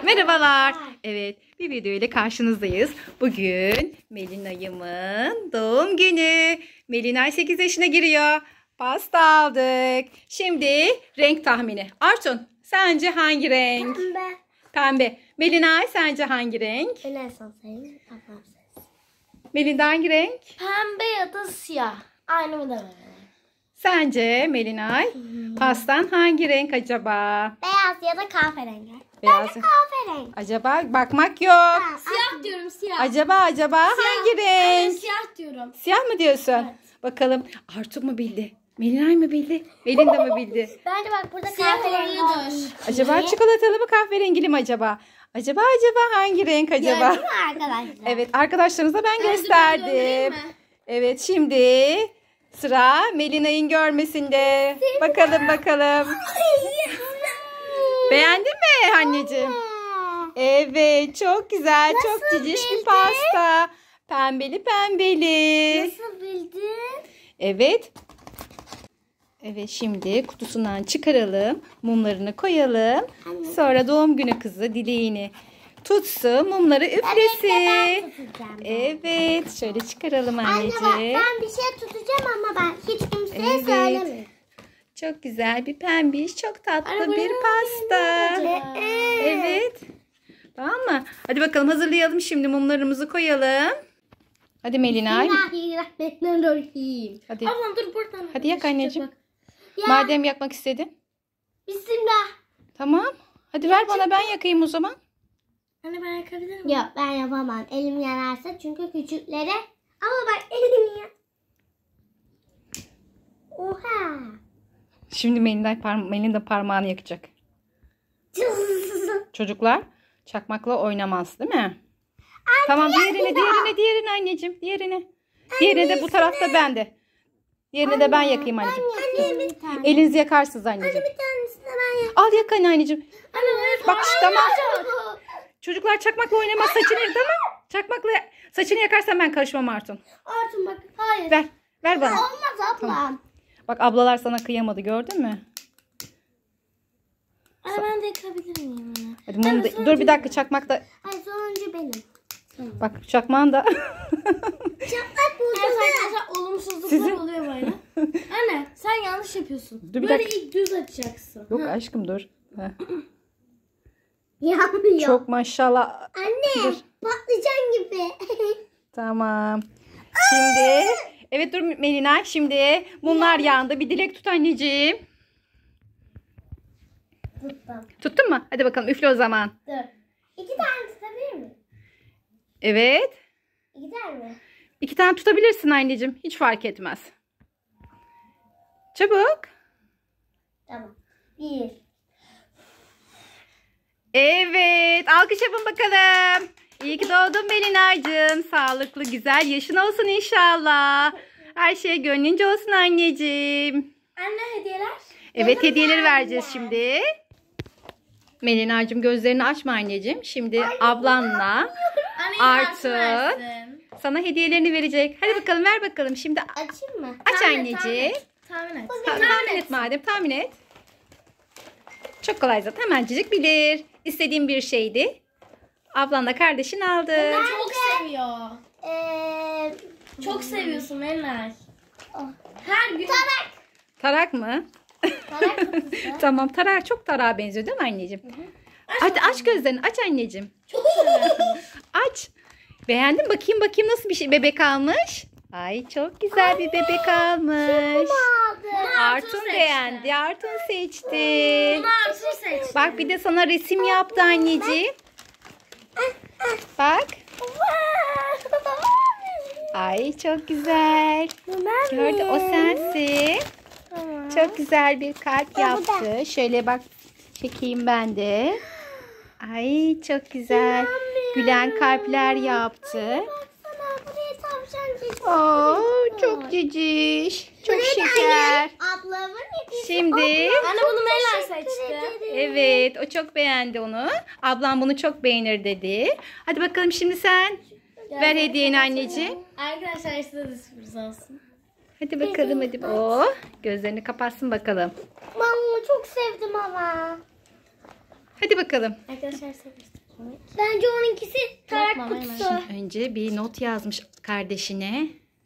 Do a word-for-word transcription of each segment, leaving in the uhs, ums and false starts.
Merhabalar. Evet, bir video ile karşınızdayız. Bugün Melinay'ımın doğum günü. Melinay sekiz yaşına giriyor. Pasta aldık. Şimdi renk tahmini. Artun, sence hangi renk? Pembe. Pembe. Melinay sence hangi renk? En son sayın. Melinay hangi renk? Pembe ya da siyah. Aynı mı da Sence Melinay pastan hangi renk acaba? beyaz ya da kahverengi. Beyaz. Ben de kahverengi. Acaba bakmak yok. Siyah diyorum siyah. Acaba acaba hangi renk? Siyah diyorum. Siyah mı diyorsun? Evet. Bakalım Artu mu bildi? Melinay mı bildi? Melinda mı bildi? Bence bak burada kahverengi olabilir. Acaba çikolatalı mı kahverengili mi acaba? Acaba acaba hangi renk acaba? Gördün mü arkadaşlar? Evet, arkadaşlarınıza ben gösterdim. Evet, şimdi sıra Melinay'ın görmesinde. Bakalım bakalım. Beğendin mi anneciğim? Evet, çok güzel, Nasıl çok ciciş bir bildin? pasta. Pembeli pembeli. Nasıl bildin? Evet. Evet, şimdi kutusundan çıkaralım. Mumlarını koyalım. Anne. Sonra doğum günü kızı dileğini tutsun. Mumları üflesin. Ben tutacağım. Evet. Şöyle çıkaralım Anne bak anneciğim. ben bir şey tutacağım ama ben hiç kimseye Evet. söylemiyorum. Çok güzel bir pembiş. Çok tatlı Anne, bir bunun pasta. rengi ne acaba? Evet. Tamam mı? Hadi bakalım hazırlayalım şimdi, mumlarımızı koyalım. Hadi Melinay. Bismillahirrahmanirrahim. Hadi. Ablam dur buradan. Hadi yak anneciğim. Ya, Madem yakmak istedin. Bismillah. Tamam. Hadi ver bana, ben yakayım o zaman. Anne ben yakabilir miyim? Yok ben yapamam. Elim yanarsa çünkü küçüklere. Ama bak elim yan. Oha. Şimdi Melinda, parma Melinda parmağını yakacak. Çocuklar çakmakla oynamaz değil mi? Anne, Tamam, diğerini ya. diğerini diğerini anneciğim. Diğerini. Diğerini de bu tarafta bende. Diğerini de ben yakayım anneciğim. Anne bir tane. Elinizi yakarsınız anneciğim. Bir tanesini ben yap. Al yak anne anneciğim. Anne Bak işte, tamam. Çocuklar çakmakla oynamaz, saçını tamam. Çakmakla saçını yakarsan ben karışmam Artun. Artun bak. Hayır. Ver. Ver bana. Olmaz ablam. Tamam. Bak ablalar sana kıyamadı, gördün mü? Anne ben de yakabilir miyim onu? Hadi mum da- dur bir dakika, çakmak da. Ay sonuncu benim. Bak çakmağın da. Çatlak burada. Evet arkadaşlar olumsuzluklar Sizin- oluyor böyle. Anne sen yanlış yapıyorsun. Dur bir böyle dakika. ilk düz açacaksın. Yok aşkım, dur. Heh. Yanmıyor. Çok maşallah. Anne Dur. patlıcan gibi. Tamam. Şimdi evet, dur Melina. Şimdi mumlar yandı. Bir dilek tut anneciğim. Tuttum. Tuttun mu? Hadi bakalım, üfle o zaman. Dur. İki tane tutabilir miyim? Evet. İki tane mi? İki tane tutabilirsin anneciğim. Hiç fark etmez. Çabuk. Tamam. Bir. Evet. Alkış yapın bakalım. İyi ki doğdun Melina'cığım. Sağlıklı, güzel yaşın olsun inşallah. Her şey gönlünce olsun anneciğim. Anne hediyeler. Evet, Bana hediyeleri verdiler. vereceğiz şimdi. Melina'cığım gözlerini açma anneciğim. Şimdi ablanla Artun sana hediyelerini verecek. Hadi bakalım, ver bakalım. Şimdi Açayım mı? aç anneciğim. Tahmin et. Ta- tahmin et madem, tahmin et. Çok kolay zaten, hemencik bilir. İstediğim bir şeydi. Ablanla kardeşin aldı. Çok seviyor. Ee, çok seviyorsun Melinay. Her gün. Tarak. Tarak mı? Tarak kutusu. Tamam, tarak çok tarağa benziyor değil mi anneciğim? Hadi aç gözlerini, aç anneciğim. Çok seviyorum. Aç. Beğendin, bakayım bakayım nasıl bir şey bebek almış. Ay çok güzel bir bebek almış. Artun beğendi. Artun seçti. Bunu Artun seçti. Bak bir de sana resim yaptı anneciğim. Bak. Ay çok güzel. Gördü, o sensin. Çok güzel bir kalp yaptı. Şöyle bak, çekeyim ben de. Ay çok güzel. Gülen kalpler yaptı. Baksana buraya tavşan çizmiş. Oo, çok ciciş. Çok şeker. Ablamın hediyesi. Şimdi Anne bunu Melinay seçti. evet, o çok beğendi onu. Ablam bunu çok beğenir dedi. Hadi bakalım şimdi sen ver hediyeni anneciğim. Arkadaşlar size de sürpriz olsun. Hadi bakalım hadi. Oo, gözlerini kapatsın bakalım. Ben bunu çok sevdim ama. Hadi bakalım. Arkadaşlar sevdim. Bence onunkisi tarak Bırakma, kutusu. Şimdi önce bir not yazmış kardeşine.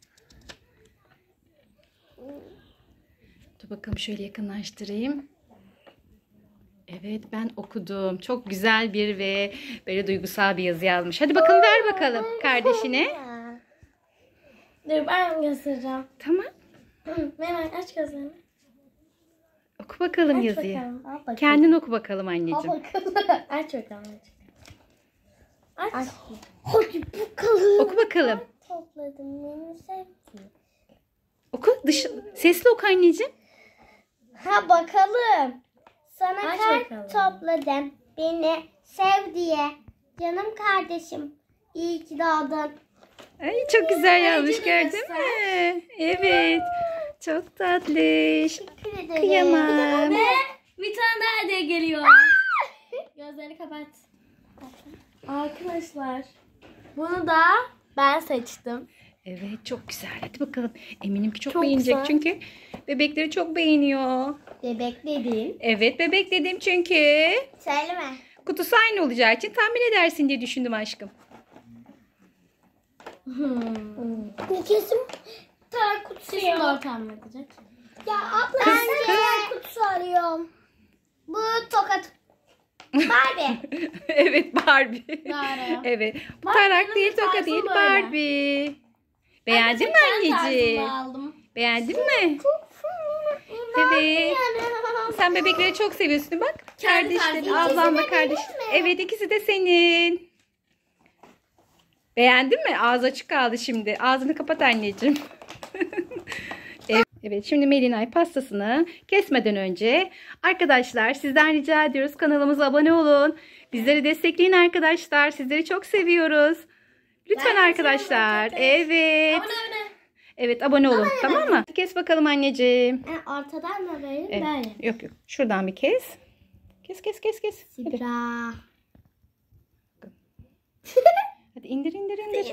Dur bakalım şöyle yakınlaştırayım. Evet ben okudum. Çok güzel bir ve böyle duygusal bir yazı yazmış. Hadi bakalım ver bakalım kardeşine. Dur ben göstereceğim. Tamam. Hemen aç gözlerini. Oku bakalım Aç yazıyı. bakalım. Al bakalım. Kendin oku bakalım anneciğim. Aç bakalım. Aç. Aç. Hadi bakalım. Oku bakalım. Topladım beni sevdi. Oku. Dış sesli oku anneciğim. Ha bakalım. Sana Aç kart bakalım. topladım. Beni sev diye. Canım kardeşim. İyi ki doğdun. Ay çok güzel yazmış bence de gördün göster. mü? Evet. Çok tatlış. Teşekkür ederim. Kıyamam. Ve bir tane daha hediye geliyor. Gözlerini kapat. Arkadaşlar bunu da ben seçtim. Evet çok güzel. Hadi bakalım. Eminim ki çok, Çok beğenecek güzel. çünkü bebekleri çok beğeniyor. Bebek dediğin. Evet bebek dedim çünkü Söyleme. kutusu aynı olacağı için tahmin edersin diye düşündüm aşkım. Hmm. Kesin tarak kutusu Kesin ya. doğru tahmin edecek. Ya abla ben de tarak kutusu arıyorum. Bu tokat. Barbie. Evet Barbie. Doğru. Evet. Bu Bak, tarak benim değil de toka tarzım değil böyle. Barbie. Beğendin mi Kendi anneciğim? tarzımı aldım. Beğendin mi? Evet. Sen bebekleri çok seviyorsun bak. Kendi Kardeşlerin, tarzı. ablan da İkisi de benim kardeş. mi? Evet ikisi de senin. Beğendin mi? Ağzı açık kaldı şimdi. Ağzını kapat anneciğim. Evet. Evet şimdi Melinay pastasını kesmeden önce arkadaşlar sizden rica ediyoruz kanalımıza abone olun. Bizleri destekleyin arkadaşlar. Sizleri çok seviyoruz. Lütfen Ben de arkadaşlar. seviyorum arkadaşlar. Evet. Abone abone. Evet abone olun tamam mı? Kes bakalım anneciğim. E, ortadan mı böyle? Evet. Böyle. Yok yok. Şuradan bir kes. Kes kes kes kes. Hadi, Sibra. hadi indir indir indir.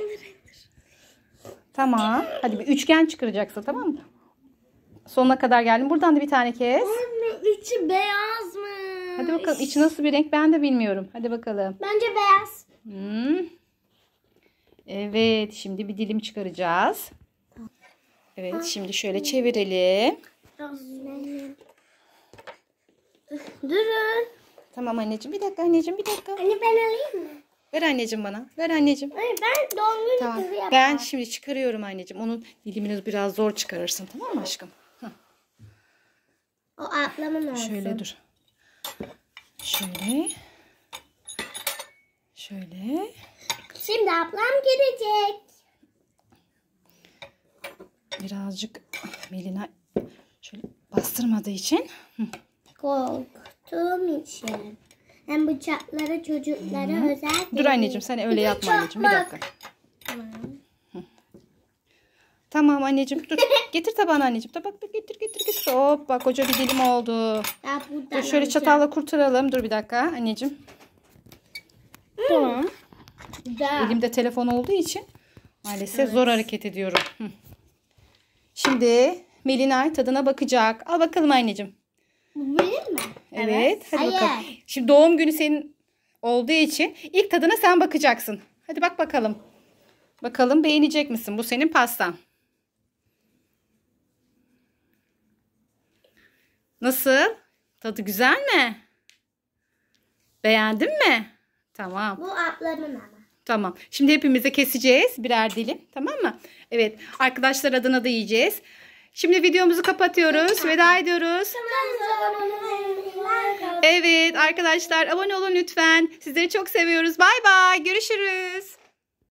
Tamam. Hadi bir üçgen çıkaracaksın tamam mı? Sonuna kadar geldim. Buradan da bir tane kes. Anne içi beyaz mı? Hadi bakalım içi nasıl bir renk ben de bilmiyorum. Hadi bakalım. Bence beyaz. Hmm. Evet şimdi bir dilim çıkaracağız. Evet şimdi şöyle çevirelim. Durun. Tamam anneciğim bir dakika anneciğim bir dakika. Anne ben alayım mı? Ver anneciğim bana. Ver anneciğim. Ay, ben doğum günü Tamam. kızı yapacağım. Ben şimdi çıkarıyorum anneciğim. Onun dilimini biraz zor çıkarırsın tamam mı aşkım? Hah. O ablamın olsun. Şöyle dur. Şöyle. Şöyle. Şimdi ablam gelecek. Birazcık Melina şöyle bastırmadığı için. Hı. Korktuğum için. Hem bıçaklara çocuklara özel Dur değil. anneciğim sen öyle Bir de yapma anneciğim. Bir çakmak. dakika. Tamam anneciğim dur. Getir tabağını anneciğim. Tabak getir getir getir. Hoppa koca bir dilim oldu. Ya buradan Dur şöyle alacağım. çatalla kurtaralım. Dur bir dakika anneciğim. Tamam. Da. Elimde telefon olduğu için maalesef zor hareket ediyorum. Hı. Şimdi Melinay tadına bakacak. Al bakalım anneciğim. Bu benim mi? Evet. Hadi Hayır. bakalım. Şimdi doğum günü senin olduğu için ilk tadına sen bakacaksın. Hadi bak bakalım. Bakalım beğenecek misin? Bu senin pastan. Nasıl? Tadı güzel mi? Beğendin mi? Tamam. Bu ablamın ama. Tamam. Şimdi hepimize keseceğiz birer dilim. Tamam mı? Evet. Arkadaşlar adına da yiyeceğiz. Şimdi videomuzu kapatıyoruz. Veda ediyoruz. Evet arkadaşlar abone olun lütfen. Sizleri çok seviyoruz. Bay bay. Görüşürüz.